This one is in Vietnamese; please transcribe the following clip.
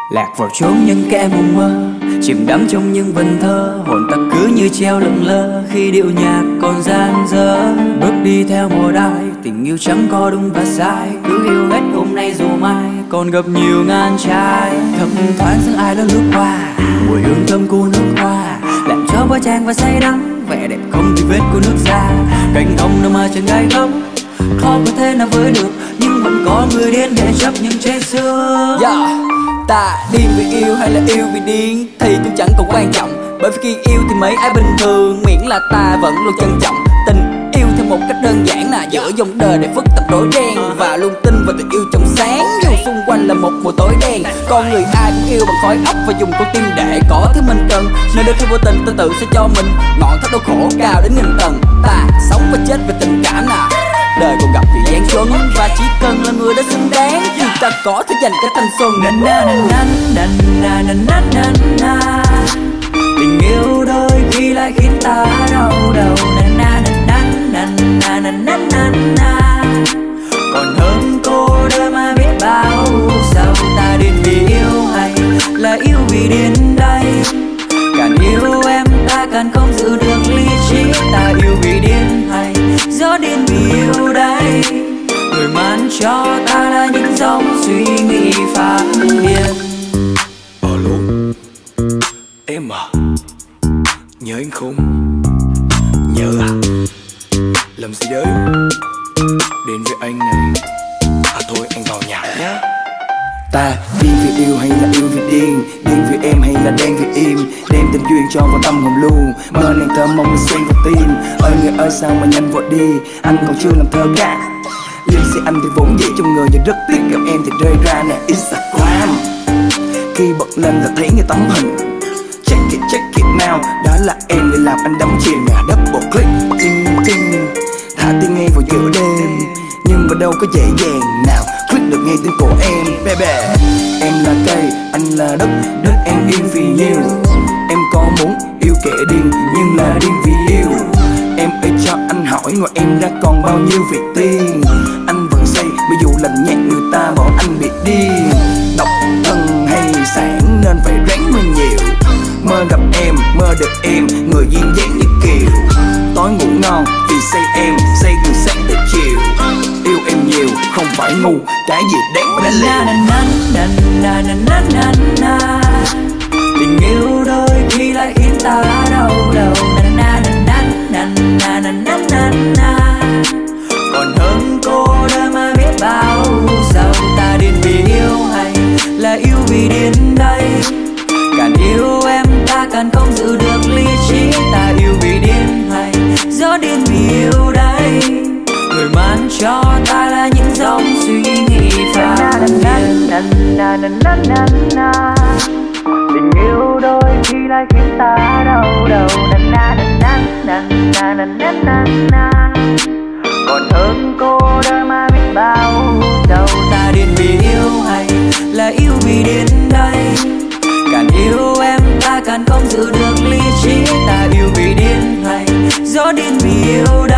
lạc vào chốn những kẻ mộng mơ, chìm đắm trong những vần thơ, hồn ta cứ như treo lững lơ khi điệu nhạc còn dang dở. Bước đi theo mùa đai, tình yêu chẳng có đúng và sai, cứ yêu hết hôm nay dù mai còn gặp nhiều ngàn trai. Thấp thoáng những ai đó lướt qua, mùi hương thơm của nước hoa làm cho bữa trang và say đắm, vẻ đẹp không thì vết của nước da. Cánh ông nằm ở chân gai góc, khó có thể nào với được, nhưng vẫn có người đến để chấp những chết xưa. Ta điên vì yêu hay là yêu vì điên thì cũng chẳng còn quan trọng, bởi vì khi yêu thì mấy ai bình thường, miễn là ta vẫn luôn trân trọng tình yêu theo một cách đơn giản là giữa dòng đời để phức tạp rối ren, và luôn tin vào tình yêu trong sáng dù xung quanh là một mùa tối đen. Con người ai cũng yêu bằng khói óc và dùng con tim để có thứ mình cần, nên đôi khi vô tình ta tự sẽ cho mình ngọn tháp đau khổ cao đến nghìn tầng. Ta sống và chết về tình cảm nào, đời còn gặp vì gian truân, và chỉ cần là người đã xứng đáng thì ta có thể dành cả thanh xuân. Tình yêu đôi khi lại khiến ta đau đầu, còn hơn cô đơn mà biết bao. Sao ta điên vì yêu hay là yêu vì điên đây? Càng yêu em ta càng không giữ được lý trí, ta yêu vì điên hay gió điên vì yêu đây? Người mang cho ta là những dòng suy nghĩ phát điên. Alo, em à, nhớ anh không? Nhớ à? Làm gì đấy? Đến với anh này. À thôi anh vào nhà nhé. Ta điên vì yêu hay là yêu vì điên? Điên vì em hay là đen vì im? Đem tình duyên cho vào tâm hồn luôn, mơ nàng thơ mong mình xen vào tim. Ơi người ơi sao mà nhanh vội đi, anh còn chưa làm thơ ca. Liên sĩ anh thì vốn dĩ trong người, nhưng rất tiếc gặp em thì rơi ra nè Instagram. Khi bật lên là thấy người tấm hình, check it now, đó là em để làm anh đắm chìm nè. Double click, ting ting, thả tiếng nghe vào giữa đêm, nhưng mà đâu có dễ dàng nào click được nghe tiếng của em. Baby, em là cây, anh là đất, đất em yên vì nhiều. Em có muốn yêu kẻ điên, nhưng là điên vì yêu. Em ơi cho anh hỏi, ngoài em đã còn bao nhiêu vị tiên? Anh vẫn say, bởi dù lạnh nhạt người ta bỏ anh bị điên. Độc thân hay sản nên phải ráng mơ nhiều, mơ gặp em, mơ được em, người duyên dáng như kiều. Tối ngủ ngon vì say em, say từ sáng tới chiều. Yêu em nhiều, không phải ngu, cái gì đáng phải liều. Tình yêu đôi khi lại khiến ta đau đầu, còn hơn cô đơn mà biết bao. Sao ta điên vì yêu hay là yêu vì điên đây? Càng yêu em ta càng không giữ được lý trí, ta yêu vì điên hay gió điên vì yêu đây? Người mang cho ta là những dòng suy nghĩ phát điên. Tình yêu đôi khi lại khiến ta đau đầu, còn hơn cô đơn mà biết bao. Đâu ta điên vì yêu hay là yêu vì điên đây? Càng yêu em ta càng không giữ được lý trí, ta yêu vì điên hay gió điên vì yêu đây?